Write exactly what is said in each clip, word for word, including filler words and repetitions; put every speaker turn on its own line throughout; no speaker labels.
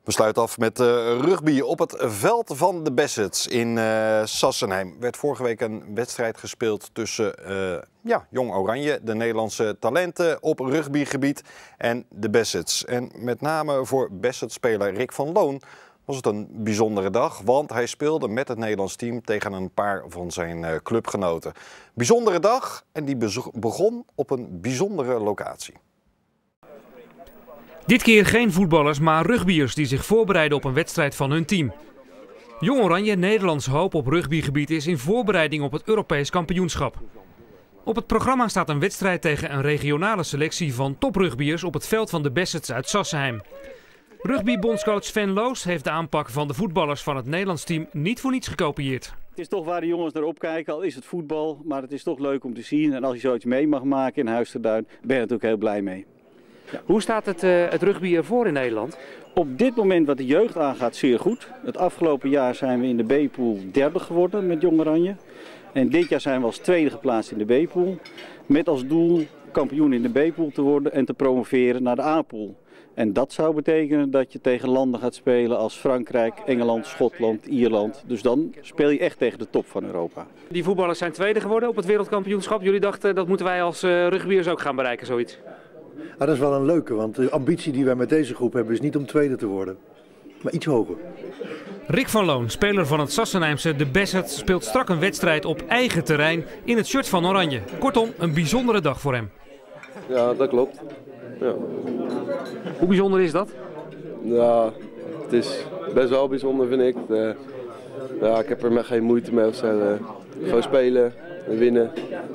We sluiten af met uh, rugby. Op het veld van de Bassets in uh, Sassenheim werd vorige week een wedstrijd gespeeld tussen uh, ja, Jong Oranje, de Nederlandse talenten op rugbygebied, en de Bassets. En met name voor Bassets-speler Rick van Loon was het een bijzondere dag, want hij speelde met het Nederlands team tegen een paar van zijn uh, clubgenoten. Bijzondere dag en die begon op een bijzondere locatie.
Dit keer geen voetballers, maar rugbiers die zich voorbereiden op een wedstrijd van hun team. Jong Oranje, Nederlands hoop op rugbygebied, is in voorbereiding op het Europees kampioenschap. Op het programma staat een wedstrijd tegen een regionale selectie van toprugbiers op het veld van de Bassets uit Sassenheim. Rugbybondscoach Sven Loos heeft de aanpak van de voetballers van het Nederlands team niet voor niets gekopieerd.
Het is toch waar de jongens naar opkijken, al is het voetbal, maar het is toch leuk om te zien. En als je zoiets mee mag maken in Huis ter Duin, ben je natuurlijk heel blij mee.
Ja. Hoe staat het, uh, het rugby ervoor in Nederland?
Op dit moment wat de jeugd aangaat zeer goed. Het afgelopen jaar zijn we in de B-pool derde geworden met Jong Oranje. En dit jaar zijn we als tweede geplaatst in de B-pool. Met als doel kampioen in de B-pool te worden en te promoveren naar de A-pool. En dat zou betekenen dat je tegen landen gaat spelen als Frankrijk, Engeland, Schotland, Ierland. Dus dan speel je echt tegen de top van Europa.
Die voetballers zijn tweede geworden op het wereldkampioenschap. Jullie dachten dat moeten wij als uh, rugbyers ook gaan bereiken, zoiets?
Ah, dat is wel een leuke, want de ambitie die wij met deze groep hebben is niet om tweede te worden, maar iets hoger.
Rick van Loon, speler van het Sassenheimse de Bassets, speelt strak een wedstrijd op eigen terrein in het shirt van Oranje. Kortom, een bijzondere dag voor hem.
Ja, dat klopt. Ja.
Hoe bijzonder is dat?
Ja, het is best wel bijzonder, vind ik. De, ja, ik heb er met geen moeite mee of zo. Uh, gewoon spelen en winnen.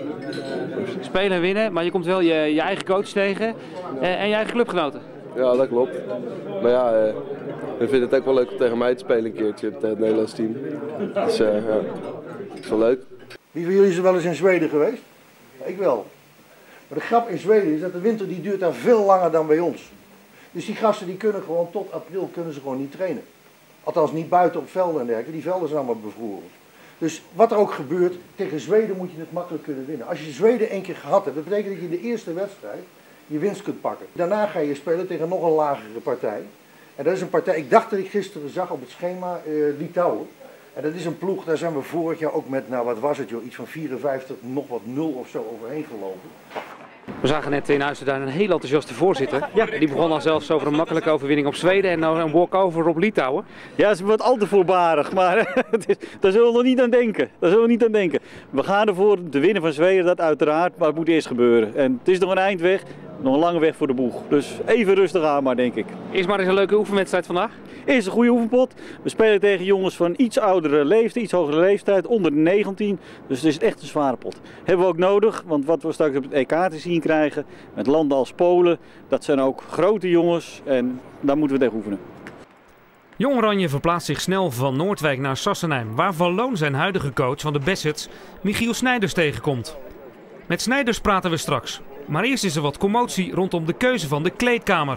Spelen en winnen, maar je komt wel je, je eigen coach tegen uh, en je eigen clubgenoten.
Ja, dat klopt. Maar ja, uh, ik vind het ook wel leuk om tegen mij te spelen een keertje, tegen het Nederlands team. Dus uh, ja, dat is wel leuk.
Wie van jullie is er wel eens in Zweden geweest? Ik wel. Maar de grap in Zweden is dat de winter die duurt daar veel langer dan bij ons. Dus die gasten die kunnen gewoon tot april kunnen ze gewoon niet trainen. Althans niet buiten op velden en dergelijke. Die velden zijn allemaal bevroren. Dus wat er ook gebeurt, tegen Zweden moet je het makkelijk kunnen winnen. Als je Zweden één keer gehad hebt, dat betekent dat je in de eerste wedstrijd je winst kunt pakken. Daarna ga je spelen tegen nog een lagere partij. En dat is een partij, ik dacht dat ik gisteren zag op het schema, uh, Litouwen. En dat is een ploeg, daar zijn we vorig jaar ook met, nou wat was het joh, iets van vierenvijftig, nog wat nul of zo overheen gelopen.
We zagen net in Huis ter Duin een heel enthousiaste voorzitter. Ja, die begon al zelfs over een makkelijke overwinning op Zweden en nou een walk-over op Litouwen.
Ja, ze wordt al te voorbarig, maar daar zullen we nog niet aan denken. Daar zullen we niet aan denken. We gaan ervoor te winnen van Zweden, dat uiteraard, maar het moet eerst gebeuren. En het is nog een eindweg, nog een lange weg voor de boeg. Dus even rustig aan maar, denk ik.
Is maar eens een leuke oefenwedstrijd vandaag?
Eerst een goede oefenpot. We spelen tegen jongens van iets oudere leeftijd, iets hogere leeftijd, onder de negentien. Dus het is echt een zware pot. Hebben we ook nodig, want wat we straks op het E K te zien krijgen, met landen als Polen, dat zijn ook grote jongens en daar moeten we tegen oefenen.
Jong Oranje verplaatst zich snel van Noordwijk naar Sassenheim, waar Van Loon zijn huidige coach van de Bassets, Michiel Snijders, tegenkomt. Met Snijders praten we straks. Maar eerst is er wat commotie rondom de keuze van de kleedkamer.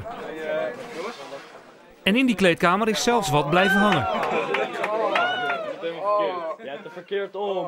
En in die kleedkamer is zelfs wat blijven hangen.
Je hebt het verkeerd om.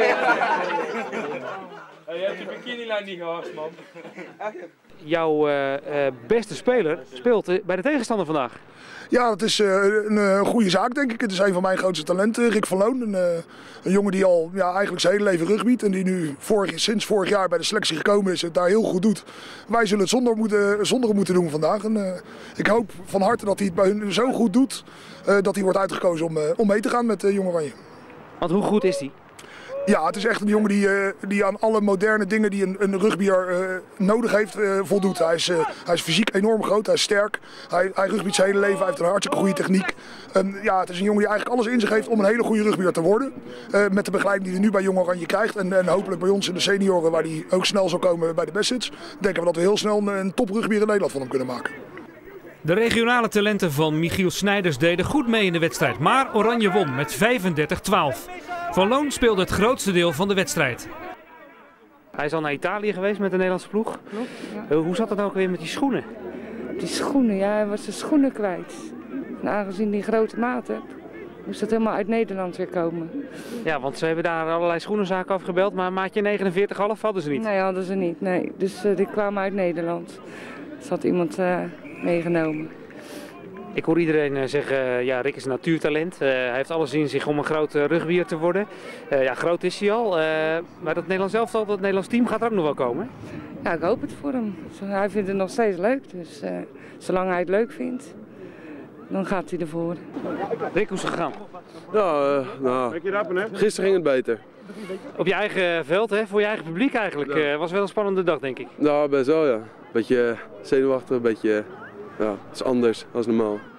Je hebt je bikinilijn niet gehad, man.
Jouw uh, uh, beste speler speelt uh, bij de tegenstander vandaag.
Ja, dat is uh, een, een goede zaak, denk ik. Het is een van mijn grootste talenten, Rick van Loon. Een, uh, een jongen die al ja, eigenlijk zijn hele leven rugbyt en die nu vorig, sinds vorig jaar bij de selectie gekomen is en het daar heel goed doet. Wij zullen het zonder, moeten, zonder moeten doen vandaag. En, uh, ik hoop van harte dat hij het bij hun zo goed doet uh, dat hij wordt uitgekozen om, uh, om mee te gaan met uh, Jong Oranje.
Want hoe goed is hij?
Ja, het is echt een jongen die, uh, die aan alle moderne dingen die een, een rugbier uh, nodig heeft uh, voldoet. Hij is, uh, hij is fysiek enorm groot, hij is sterk, hij, hij rugbyt zijn hele leven, hij heeft een hartstikke goede techniek. Um, ja, het is een jongen die eigenlijk alles in zich heeft om een hele goede rugbier te worden. Uh, met de begeleiding die hij nu bij Jong Oranje krijgt en, en hopelijk bij ons in de senioren waar hij ook snel zal komen bij de Bassets. Denken we dat we heel snel een, een toprugbier in Nederland van hem kunnen maken.
De regionale talenten van Michiel Snijders deden goed mee in de wedstrijd, maar Oranje won met vijfendertig twaalf. Van Loon speelde het grootste deel van de wedstrijd. Hij is al naar Italië geweest met de Nederlandse ploeg.
Klopt, ja.
Hoe zat het nou ook weer met die schoenen?
Die schoenen, ja, hij was zijn schoenen kwijt. En aangezien hij grote maat heeft, moest dat helemaal uit Nederland weer komen.
Ja, want ze hebben daar allerlei schoenenzaken afgebeld, maar maatje negenenveertig komma vijf hadden ze niet.
Nee, hadden ze niet, nee. Dus uh, die kwamen uit Nederland. Dus had iemand uh, meegenomen.
Ik hoor iedereen zeggen, ja, Rick is een natuurtalent. Uh, hij heeft alles in zich om een groot uh, rugbier te worden. Uh, ja, groot is hij al. Uh, maar dat Nederlands elftal, dat Nederlands team gaat er ook nog wel komen.
Ja, ik hoop het voor hem. Hij vindt het nog steeds leuk. Dus uh, zolang hij het leuk vindt, dan gaat hij ervoor.
Rick, hoe is het gegaan?
Ja, uh, nou, gisteren ging het beter.
Op je eigen veld, hè? Voor je eigen publiek eigenlijk. Ja. Uh, was wel een spannende dag, denk ik.
Nou, best wel, ja. Beetje zenuwachtig, een beetje, ja, het is anders dan normaal.